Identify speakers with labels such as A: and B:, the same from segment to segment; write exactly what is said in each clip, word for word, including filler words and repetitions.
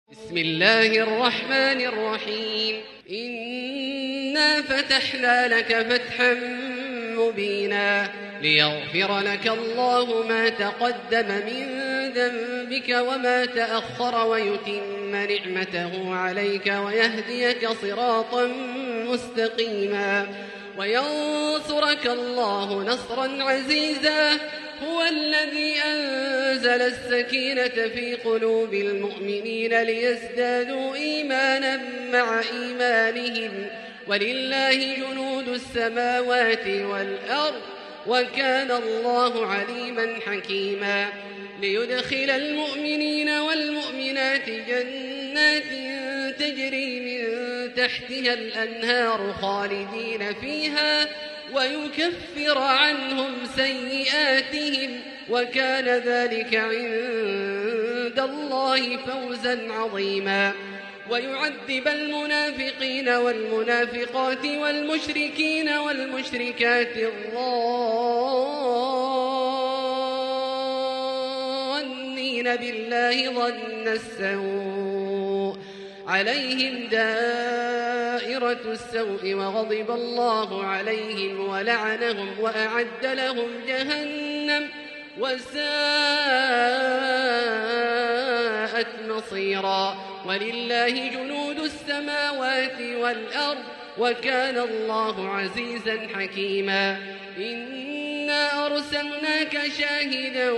A: بسم الله الرحمن الرحيم. إنا فتحنا لك فتحا مبينا ليغفر لك الله ما تقدم من ذنبك وما تأخر ويتم نعمته عليك ويهديك صراطا مستقيما وينصرك الله نصرا عزيزا. هو الذي أنزل السكينة في قلوب المؤمنين ليزدادوا إيمانا مع إيمانهم ولله جنود السماوات والأرض وكان الله عليما حكيما. ليدخل المؤمنين والمؤمنات جنات تجري من تحتها الأنهار خالدين فيها ويكفر عنهم سيئاتهم وكان ذلك عند الله فوزا عظيما. ويعذب المنافقين والمنافقات والمشركين والمشركات الظانين بالله ظن السوء عليهم دائرة السوء وغضب الله عليهم ولعنهم وأعد لهم جهنم وساءت مصيرا. ولله جنود السماوات والأرض وكان الله عزيزا حكيما. إنا أرسلناك شاهدا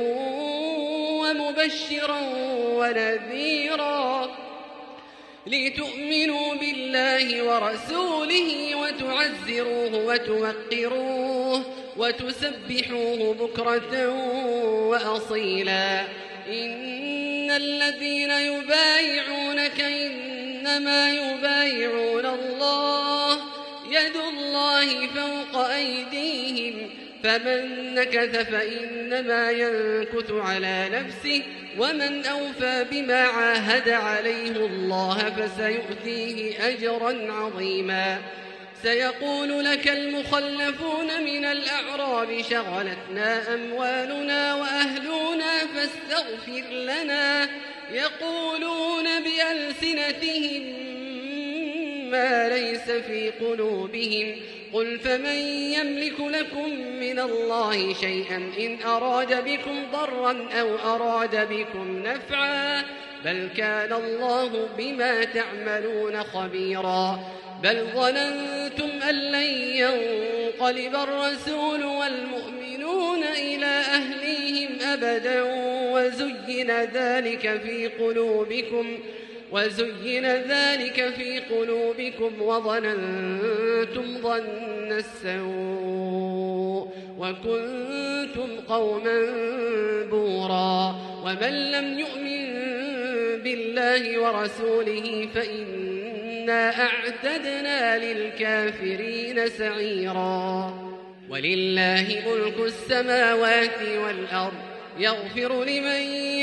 A: ومبشرا ونذيرا لتؤمنوا بالله ورسوله وتعزروه وتوقروه وتسبحوه بكرة وأصيلا. إن الذين يبايعونك إنما يبايعون الله يد الله فوق أيديهم فمن نكث فإنما ينكث على نفسه ومن أوفى بما عاهد عليه الله فسيؤتيه أجرا عظيما. سيقول لك المخلفون من الأعراب شغلتنا أموالنا وأهلنا فاستغفر لنا يقولون بألسنتهم ما ليس في قلوبهم قل فمن يملك لكم من الله شيئا إن أراد بكم ضرا أو أراد بكم نفعا بل كان الله بما تعملون خبيرا. بل ظننتم أن لن ينقلب الرسول والمؤمنون إلى أهليهم أبدا وزين ذلك في قلوبكم وزين ذلك في قلوبكم وظننتم ظن السوء وكنتم قوما بورا. ومن لم يؤمن بالله ورسوله فإنا أعتدنا للكافرين سعيرا. ولله ملك السماوات والأرض يغفر لمن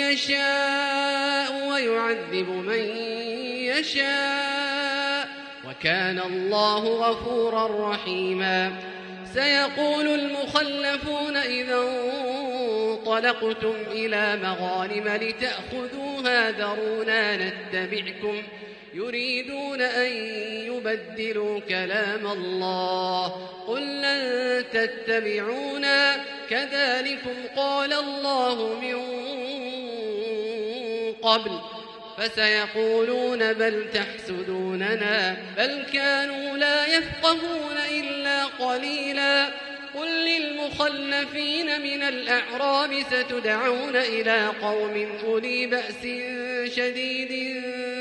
A: يشاء ويعذب من يشاء وكان الله غفورا رحيما. سيقول المخلفون إذا انطلقتم إلى مغانم لتأخذوها ذرونا نتبعكم يريدون أن يبدلوا كلام الله قل لن تتبعونا كذلكم قال الله من قبل فسيقولون بل تحسدوننا بل كانوا لا يفقهون إلا قليلا. قل للمخلفين من الأعراب ستدعون إلى قوم أولي بأس شديد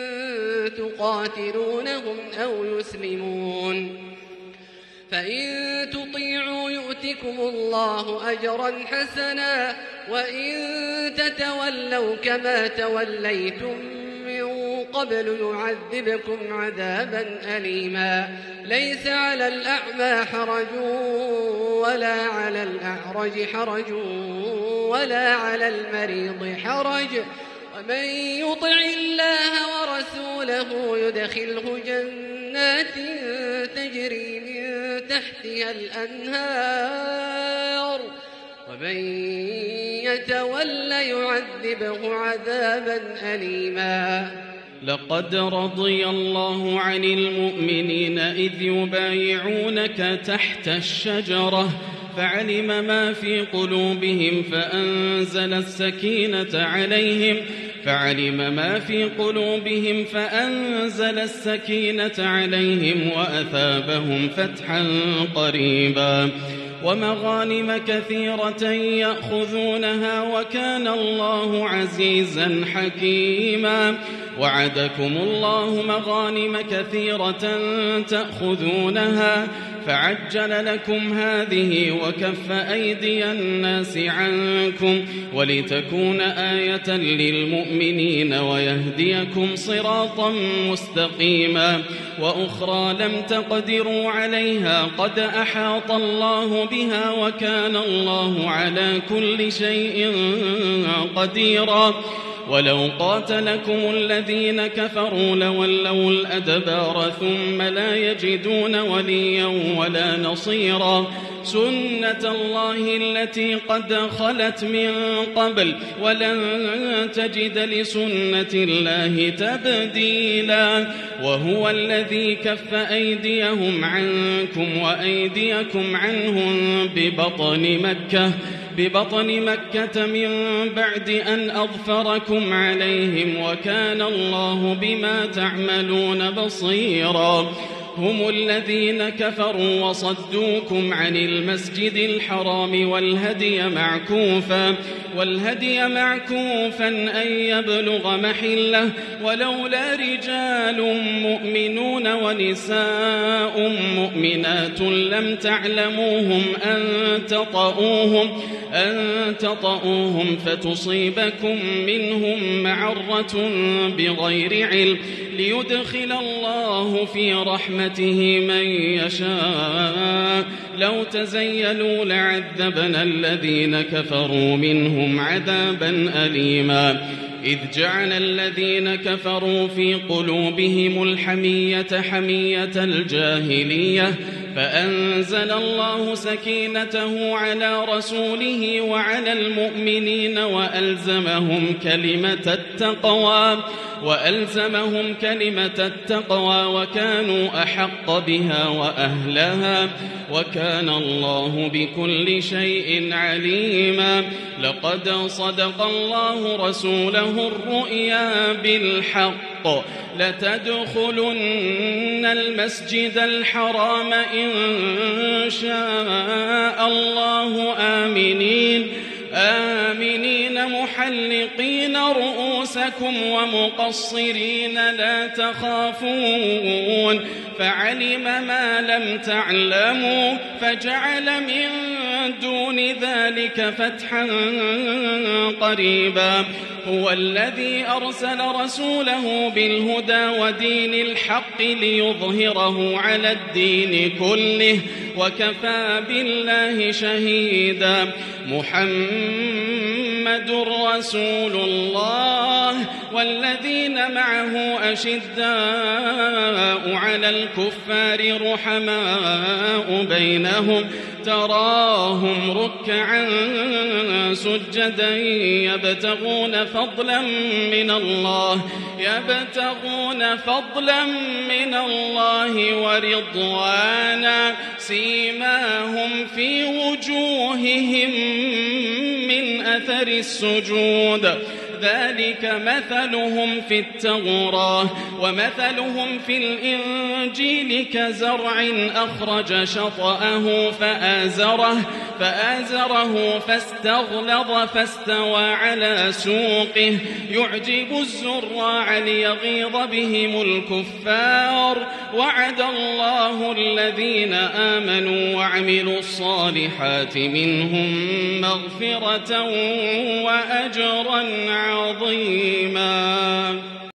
A: تقاتلونهم أو يسلمون فإن تطيعوا يؤتكم الله أجرا حسنا وإن تتولوا كما توليتم من قبل يعذبكم عذابا أليما. ليس على الأعمى حرج ولا على الأعرج حرج ولا على المريض حرج ومن يطع الله ورسوله يدخله جنات تجري من تحتها الأنهار ومن يتول يعذبه عذابا أليما.
B: لقد رضي الله عن المؤمنين إذ يبايعونك تحت الشجرة فعلم ما في قلوبهم فأنزل السكينة عليهم فعلم ما في قلوبهم فأنزل السكينة عليهم وأثابهم فتحا قريبا ومغانم كثيرة يأخذونها وكان الله عزيزا حكيما وعدكم الله مغانم كثيرة تأخذونها فعجل لكم هذه وكف أيدي الناس عنكم ولتكون آية للمؤمنين ويهديكم صراطا مستقيما وأخرى لم تقدروا عليها قد أحاط الله بها وكان الله على كل شيء قديرا ولو قاتلكم الذين كفروا لولوا الأدبار ثم لا يجدون وليا ولا نصيرا سنة الله التي قد خلت من قبل ولن تجد لسنة الله تبديلا وهو الذي كف أيديهم عنكم وأيديكم عنهم ببطن مكة ببطن مكة من بعد أن أظفركم عليهم وكان الله بما تعملون بصيرا هم الذين كفروا وصدوكم عن المسجد الحرام والهدي معكوفا والهدي معكوفا أن يبلغ محله ولولا رجال مؤمنون ونساء مؤمنات لم تعلموهم أن تطؤوهم أن تطؤوهم فتصيبكم منهم معرة بغير علم ليدخل الله في رحمته من يشاء لو تزيلوا لعذبنا الذين كفروا منهم عذابا أليما إذ جعل الذين كفروا في قلوبهم الحمية حمية الجاهلية فأنزل الله سكينته على رسوله وعلى المؤمنين وألزمهم كلمة التقوى وألزمهم كلمة التقوى وكانوا أحق بها وأهلها وكان الله بكل شيء عليما لقد صدق الله رسوله الرؤيا بالحق لتدخلن المسجد الحرام إن شاء الله آمنين آمنين محلقين رؤوسكم ومقصرين لا تخافون فعلم ما لم تعلموا فجعل من دون ذلك فتحا قريبا هو الذي أرسل رسوله بالهدى ودين الحق ليظهره على الدين كله وكفى بالله شهيدا محمد رسول الله والذين معه أشداء على الكفار رحماء بينهم تراهم ركعا سجدا يبتغون فضلا من الله يبتغون فضلا من الله ورضوانا سيماهم في وجوههم من أثر السجود ذلك مثلهم في التوراة ومثلهم في الإنجيل كزرع أخرج شطأه فآزره فآزره فاستغلظ فاستوى على سوقه يعجب الزراع ليغيظ بهم الكفار وعد الله الذين آمنوا وعملوا الصالحات منهم مغفرة وأجرا عظيما.